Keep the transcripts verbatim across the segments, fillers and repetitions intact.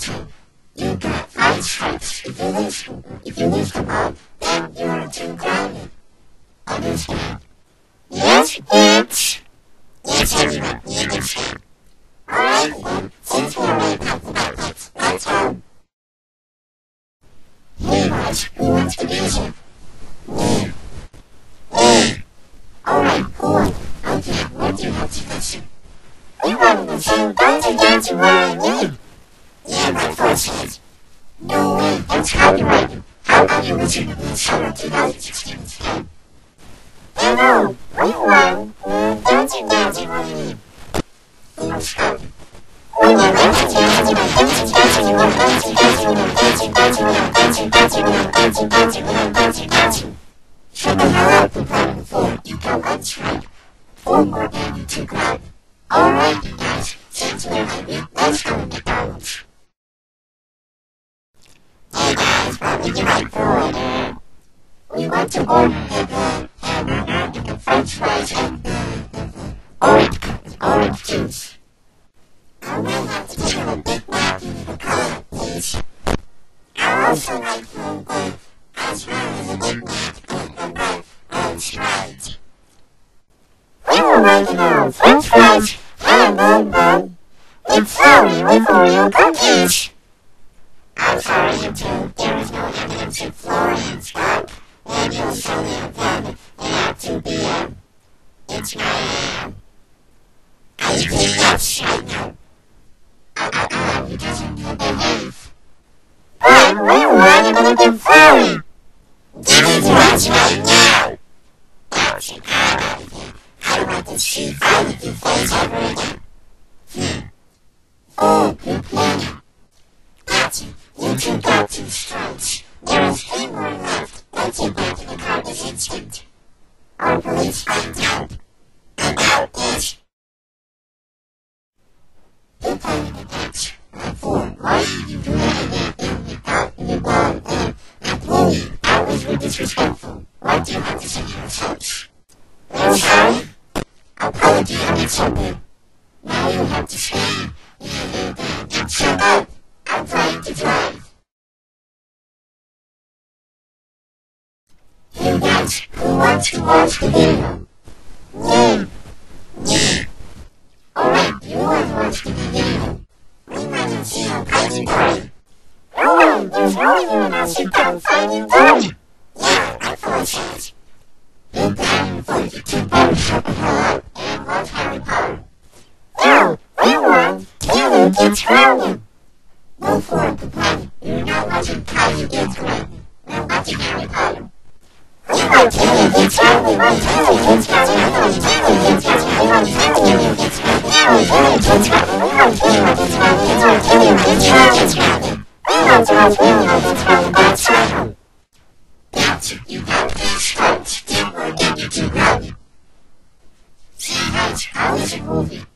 two. You got five strikes. If you lose, if you lose the ball, then you are too grounded. Understand? Yes, bitch. Yes, everyone, you understand. Alright then, since we already talked about this, let's go. Hey guys, who wants to answer? Me. Me. Alright, cool. Okay, what do you have to answer? We wanted to sing Dancing Dancing Where I Live. Yeah, my phone says. No way, that's copyrighted. How about you listen to the summer twenty sixteen instead? Hello, we won. Dancing Dancing Where I Live. Let's start. When you're dancing, dancing, dancing, dancing, you are dancing, dancing, you are dancing, dancing, you are dancing, dancing, you are dancing, dancing, you are dancing, dancing. Shut the hell up and play on the floor. You got one strike. Four more than you took out. Alright, you guys, since we're happy, let's go to McDonald's. Hey guys, what would you like for order? We want to order a hamburger with the french fries and orange, orange juice. I will have to take a Big Mac with a Coke, please. I also like the as well as a Big Mac with a Coke and Sprite. We would like to know french fries and a bun with flour with Oreo cookies. I'm sorry, you two, there is no evidence of flour in stock, and you'll sell it again at two p m It's nine a m I think yes, I know. Uh-uh, he doesn't behave. But we want to make flour. Give it to us right now. That's an odd idea. I don't want to see all of your face ever again. Hmm. Oh, good plan. That's it. You two got two strikes. There is three more left. Let's get back to the car this instant. Our police find out. And out is... You're playing the match. And for why did you do that and you got in the ball and employee? That was really disrespectful. What do you have to say to yourselves? We're sorry. Apology unaccepted. Now you have to stay and shut up. I'm trying to drive. Hey guys, who wants to watch the video? Me. Me. Alright, you want to watch the video. We want to see how guys you play. Oh wait, there's no you and I sit down finding time. Yeah, I apologize. Big time for you to better shut the hell up and watch Harry Potter. No, we won. Taylor gets grounded. Go for it, Goodbye. You're not watching Taylor gets grounded. You're watching Harry Potter. We want Taylor gets grounded. We want Taylor gets grounded. We want Taylor gets grounded. We want Taylor gets grounded. We want Taylor gets grounded. We want Taylor gets grounded. We want Taylor gets grounded. We want Taylor gets grounded. That's right. That's it. You got three strikes. Ten more than you two grounded. See guys, how is it moving?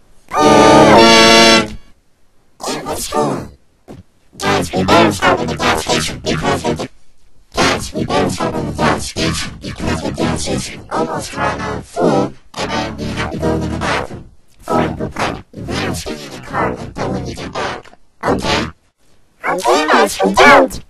It was cool. Guys, we better stop at the gas station because of the... Guys, we better stop at the gas station because the gas station almost ran out of fuel and then we have to go to the bathroom. For the plan, we better stay in the car until we get back. Okay? Okay, guys, we don't.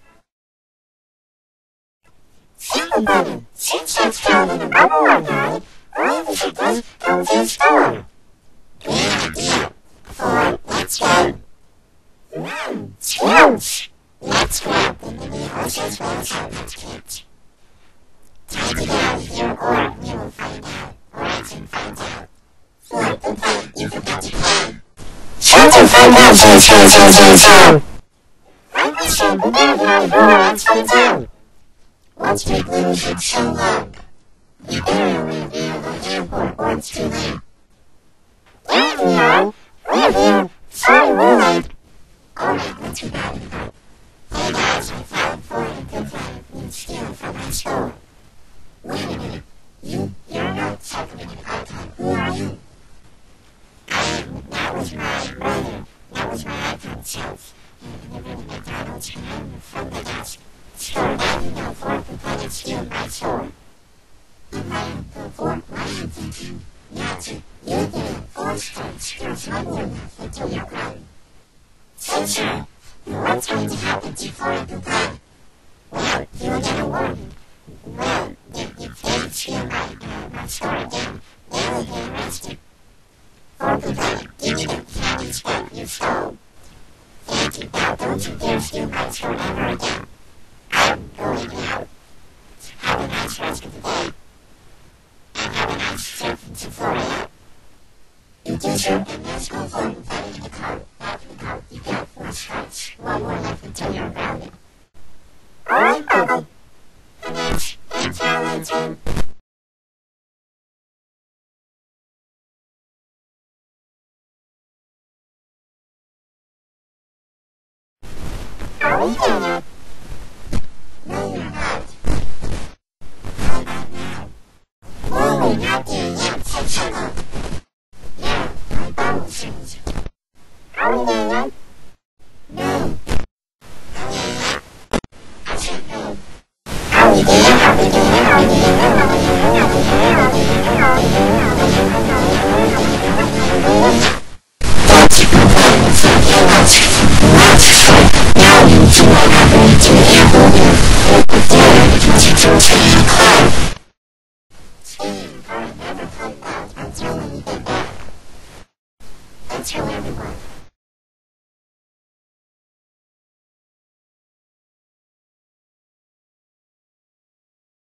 Second button, since that's found in the number one guide, why does it just go to the store? Great idea. For let's go. Mmm, skills! Let's grab them to be horses while it's out of kids. Time to get out of here or we will find out. Or I can find out. For the plan, you forgot to play. Try to find out, so, so, so, so, so. I wish I would never have heard from town. Let's make leadership so long. We better reveal the airport or it's too late. There we are. We're here. Sorry, we're late. Alright, what's your bad about? Hey guys, I found four and good five and steal from my store. Wait a minute. You, you're not supplementing icon. Who are you? I, that was my brother. That was my icon self. And delivered to McDonald's and I'm from the desk. Store that you know for components steal my store. And I am the fourth lion thinking. That's it. You're getting four strikes. There's no more left until you're grounded. Censor. What's going to happen to foreign people? Well, you'll get a warning. Well, if, if they feel like uh, not scoring them, they will get arrested. Foreign people, give me the candies that you stole. Thank you. Now don't you dare steal my phone ever again. I'm going out. Have a nice rest of the day. And have a nice trip to Florida. You deserve a nice go home and in the car. After the car, you get four strikes. One more left until you're grounded. Alright, Bubba. And that's intelligent. Are we done yet? No, you're not. How about now? No, we're not there yet. Say shut up. Yeah, my bubble sings. Are we there yet? No. No, we're not. I said no. Are we there? Are we there? Are we there? Are we there? Are we there? Are we there? Are we there? Are we there? Are we there? Are we there? That's a good one. It's not your watch. Watch. Now you two are not going to the airport. Over there, because you chose to be a car. Steve, I never come back until we get back. Until everyone